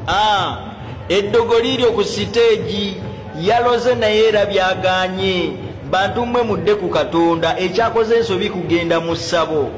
eddogo liryo ku siteegi yaloze naye era byaganye bantu mmwe mudde ku Katonda ekyakoze ensobi kugenda mu ssabo.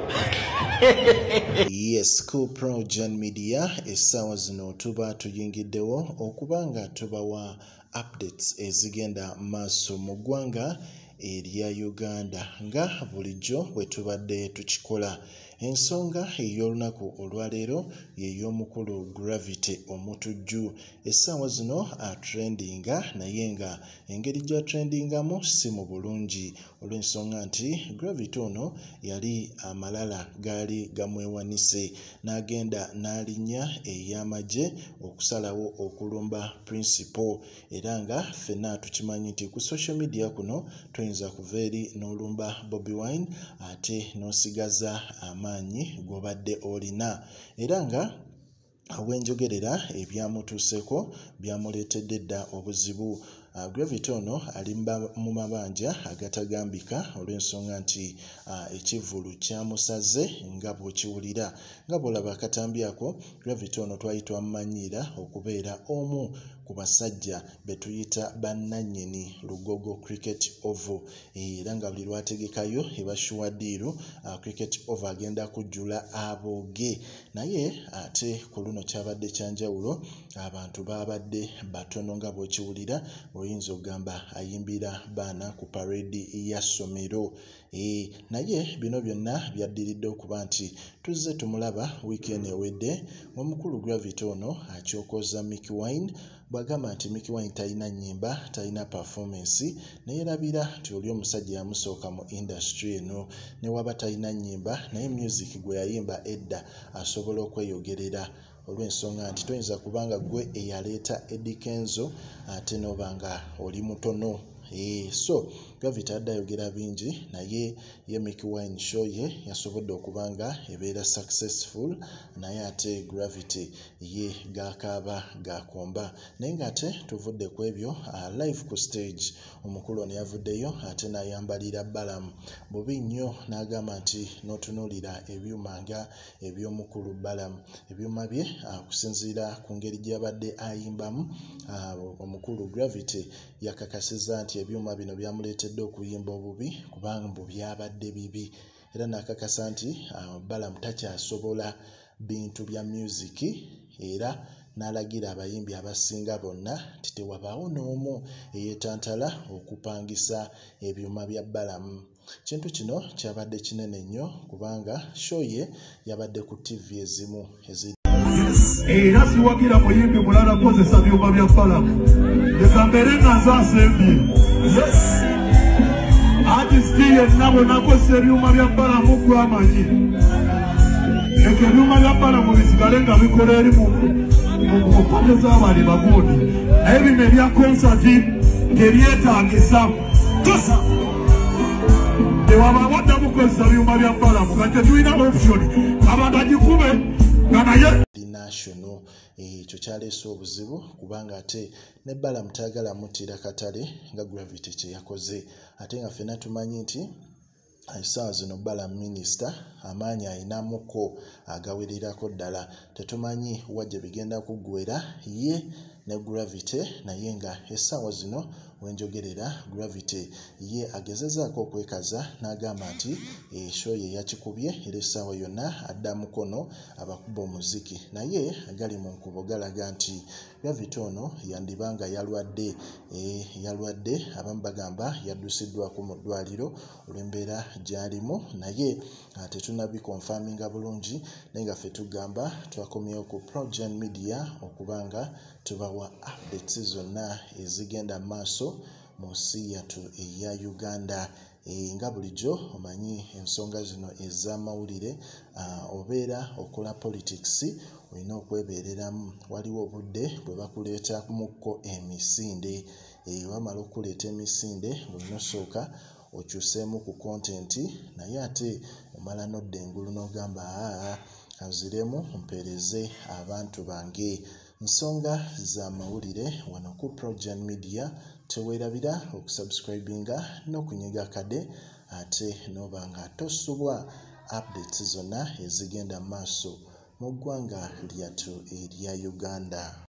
Yes, Cool Pro Gen Media essaawa zino tuba tuyingiddewo okubanga tubawa updates ezigenda maaso mu ggwanga erya Uganda nga bulijjo bwe tubadde tukikola. Ensonga ey'olunaku olwaleero y'ey'omukulu Gravity Omutujju. Essaawa zino atrendinga naye nga engeri gy'atrendingamu si mu bulungi olw'ensonga nti Gravity ono yali amalala gaali gamwewanise n'agenda n'alinnya ey'amagye okusalawo okulumba Principal era nga ffenna tukimanyi nti ku social media kuno toyinza kuva eri n'olumba Bobi Wine ate n'osigaza amaanyi g'obadde olina era nga awenjogerera ebyamutuuseko byamuleetedde dda obuzibu. Gravity ono ali mu mabanja agatagambika olw'ensonga nti ekivvulu kyamusaze nga bw'okiwulira. Nga bw'olaba akatambi ako, Gravity ono twali twamumanyiira okubeera omu ku basajja be tuyita bannannyini Lugogo Cricket Oval era nga buli lwategekayo eba shuwadiiru Cricket Oval agenda kujjula abooge naye ate ku luno kyabadde kyanjawulo abantu babadde batono nga bw'okiwulira oyinza okugamba ayimbira baana ku parade ya ssomero naye bino byonna byaddiridde okuba nti tuzze tumulaba weekend ewedde omukulu Gravity ono akyokoza Mickey Wine bw'agamba nti Mickey Wine talina nnyimba talina performance naye erabira nti oli omusajja yamusooka mu industry eno ne waba talina nnyimba naye music gwe yayimba edda asobola okweyogerera olw'ensonga nti toyinza kubanga gwe eyaleeta Eddie Kenzo ate n'obanga oli mutono. So Gravity adde ayogera bingi naye ye Mickey Wine show ye yasobodde okubanga ebeera successful naye ate Gravity ye gakaaba gakomba naye ng'ate tuvudde ku ebyo live ku stage omukulu ono yavuddeyo ate n'ayambalira Balamu bubi nnyo n'agamba nti n'otunuulira ebyuma nga eby'omukulu Balamu ebyuma bye okusinziira ku ngeri gy'abadde ayimbamu omukulu Gravity yakakasizza nti ebyuma bino byamuleetedde okuyimba obubi kubanga mbu byabadde bibi era n'akakasa nti Balamu takyasobola bintu bya music era n'alagira abayimbi abasinga bonna nti tewabaawo n'omu eyeetantala okupangisa ebyuma bya Balamu. Kintu kino kyabadde kinene nnyo kubanga show ye yabadde ku TV ezimu era siwagira muyimbi mulala kozesa byuma bya Balamu leka mbere nga nze asembye artisti yenna bonna kozesa ebyuma bya Balamu gwamanyi leka ebyuma bya Balamu bisigale nga bikola eri mu mpande z'abali bagundi naye bino ebya konsati tebyetaagisa tosa tewaba waddamu kozesa byuma bya Balamu kati tetulina option abantu agikube nga naye national ekyo kyaleese obuzibu kubanga ate ne Balamu taagala muttira katale nga Gravity kye yakoze ate nga ffenna tumanyi nti essaawa zino Balamu minisita amaanyi ayinamuko agawererako ddala tetumanyi wa gye bigenda kuggwera ye ne Gravity naye nga essaawa zino wenjogerera Gravity ye agezezaako okwekaza n'agamba nti show ye yakikubye era essaawa yonna adda mukono abakuba omuziki naye agali mu nkubo galaga nti Gravity ono yandibanga yalwadde abamu bagamba yaddusiddwako mu ddwaliro olw'embeera gy'alimu naye tetunabikonfaminga bulungi naye nga ffe tugamba twakomyewo ku Pro Gen Media okubanga tubawa updates zonna ezigenda maaso mu nsi yattu eya Uganda. Nga bulijjo omanyi ensonga zino ez'amawulire obeera okola politics olina okwebeereramu waliwo obudde bwe bakuleetamukko emisinde wamala okuleeta emisinde olina osooka okyuseemu ku content naye ate omala n'odda engulu n'ogamba kanziremu mpeereze abantu bange. Nsonga za mawulire wano ku Pro Gen Media teweerabira okusubscribinga n'okunyiga kade ate n'oba nga tosubwa updates zonna ezigenda maaso mu ggwanga lyattu erya Uganda.